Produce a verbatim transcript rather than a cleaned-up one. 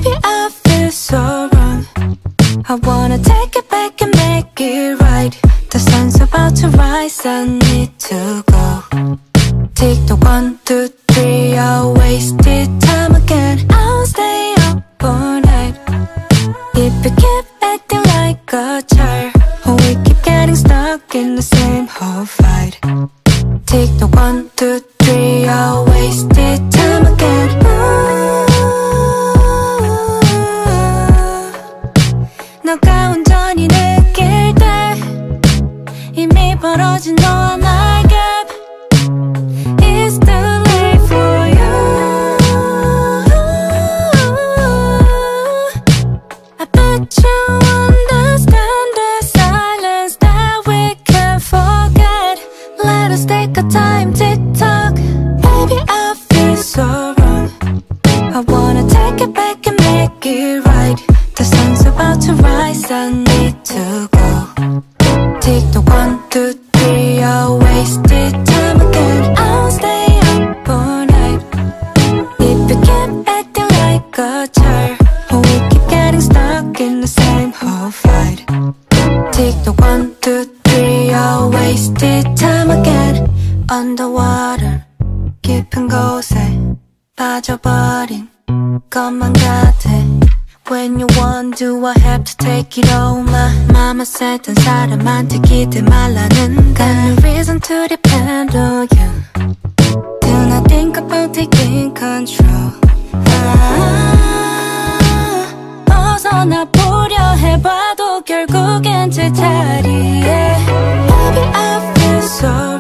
Baby, I feel so wrong. I wanna take it back and make it right. The sun's about to rise, I need to go. Take the one, two, three, I wasted time again. I'll stay up all night. If you keep acting like a child, or we keep getting stuck in the same old fight. Take the one, two, three, I wasted time again. 너가 온전히 느낄 때 이미 벌어진 너와 나의 gap. It's too late for you. I bet you understand the silence that we can't forget. Let us take our time to talk. Baby, I feel so wrong. I wanna take it back and make it right. The sun's about to rise, I need to go. Take the one, two, three, I wasted time again. I'll stay up all night. If you keep acting like a child, or we keep getting stuck in the same old fight. Take the one, two, three, I wasted time again. Underwater, 깊은 곳에 빠져버린 것만 같아. When you want, do I have to take it all? My mama said 딴 사람한테 기대 말라는 건 no reason to depend on you. Do not think about taking control. 아, 벗어나보려 해봐도 결국엔 제자리에. Baby, I feel so